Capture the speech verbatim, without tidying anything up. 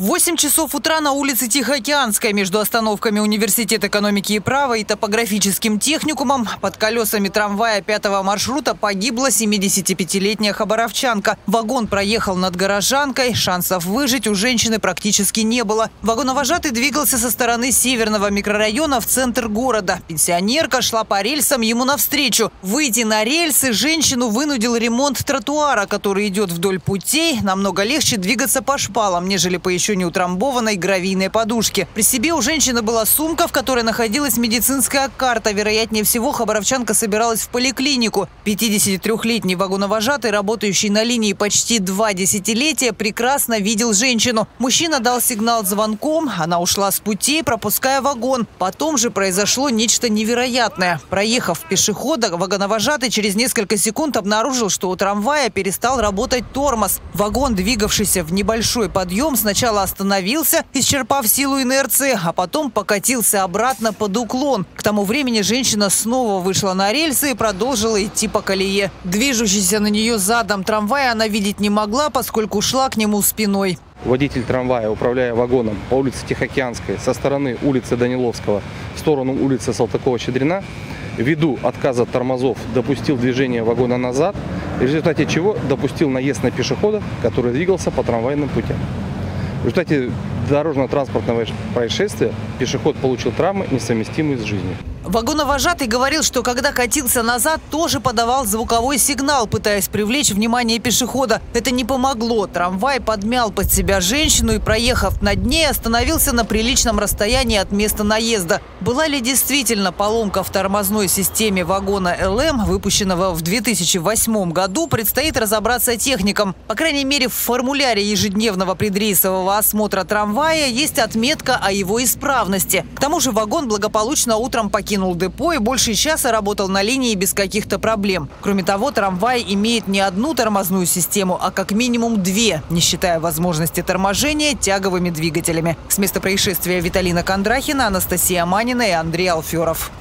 В восемь часов утра на улице Тихоокеанской между остановками Университет экономики и права и топографическим техникумом под колесами трамвая пятого маршрута погибла семидесятипятилетняя хабаровчанка. Вагон проехал над горожанкой, шансов выжить у женщины практически не было. Вагоновожатый двигался со стороны северного микрорайона в центр города. Пенсионерка шла по рельсам ему навстречу. Выйти на рельсы женщину вынудил ремонт тротуара, который идет вдоль путей. Намного легче двигаться по шпалам, нежели по еще не утрамбованной гравийной подушке. При себе у женщины была сумка, в которой находилась медицинская карта. Вероятнее всего, хабаровчанка собиралась в поликлинику. пятидесятитрёхлетний вагоновожатый, работающий на линии почти два десятилетия, прекрасно видел женщину. Мужчина дал сигнал звонком, она ушла с путей, пропуская вагон. Потом же произошло нечто невероятное. Проехав пешехода, вагоновожатый через несколько секунд обнаружил, что у трамвая перестал работать тормоз. Вагон, двигавшийся в небольшой подъем, сначала остановился, исчерпав силу инерции, а потом покатился обратно под уклон. К тому времени женщина снова вышла на рельсы и продолжила идти по колее. Движущийся на нее задом трамвай она видеть не могла, поскольку шла к нему спиной. Водитель трамвая, управляя вагоном по улице Тихоокеанской со стороны улицы Даниловского в сторону улицы Салтыкова-Щедрина, ввиду отказа тормозов допустил движение вагона назад, в результате чего допустил наезд на пешехода, который двигался по трамвайным путям. В результате дорожно-транспортного происшествия пешеход получил травмы, несовместимые с жизнью. Вагоновожатый говорил, что когда катился назад, тоже подавал звуковой сигнал, пытаясь привлечь внимание пешехода. Это не помогло. Трамвай подмял под себя женщину и, проехав над ней, остановился на приличном расстоянии от места наезда. Была ли действительно поломка в тормозной системе вагона эл эм, выпущенного в две тысячи восьмом году, предстоит разобраться техникам. По крайней мере, в формуляре ежедневного предрейсового осмотра трамвая есть отметка о его исправности. К тому же вагон благополучно утром покинул Покинул депо и больше часа работал на линии без каких-то проблем. Кроме того, трамвай имеет не одну тормозную систему, а как минимум две, не считая возможности торможения тяговыми двигателями. С места происшествия Виталина Кондрахина, Анастасия Манина и Андрей Алферов.